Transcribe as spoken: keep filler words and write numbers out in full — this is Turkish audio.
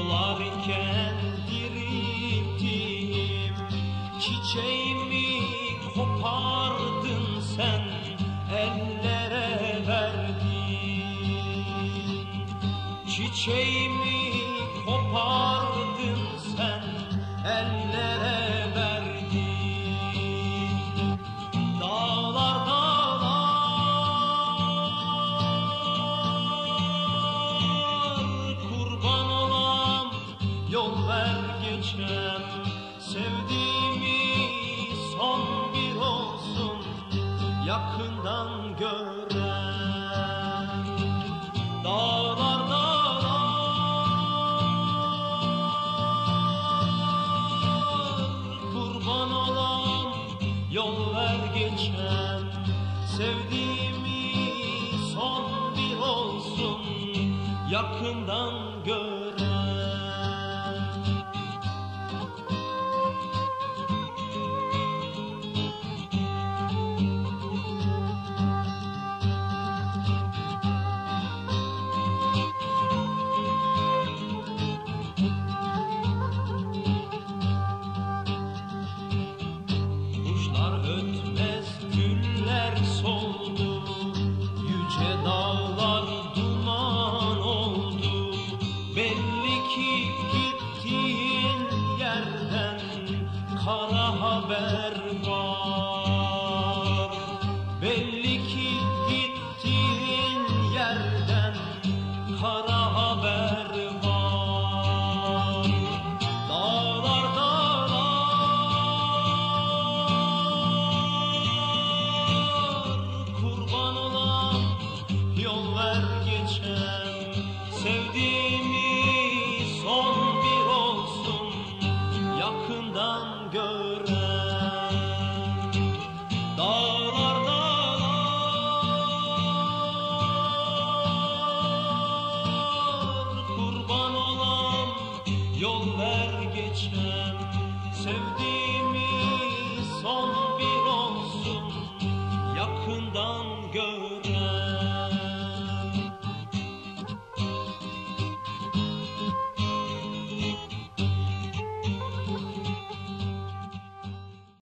Doğarken dirildim, çiçeğimi kopardın sen, ellere verdin. Çiçeğimi kopardın sen, ellere verdin. Dağlar dağlar, kurban olam, yol ver geçem. Sevdiğimi son bir olsun, yakından gören. Dağlar dağlar, kurban olam, yol ver geçem. Sevdiğimi son bir olsun, yakından gören. Kuşlar ötmez, güller soldu, yüce dağlar duman oldu. Belli ki gittiğin yerden kara haber var. Belli ki gittiğin yerden kara haber var. Dağlar dağlar, kurban olan, yol ver geçem. Sevdiğim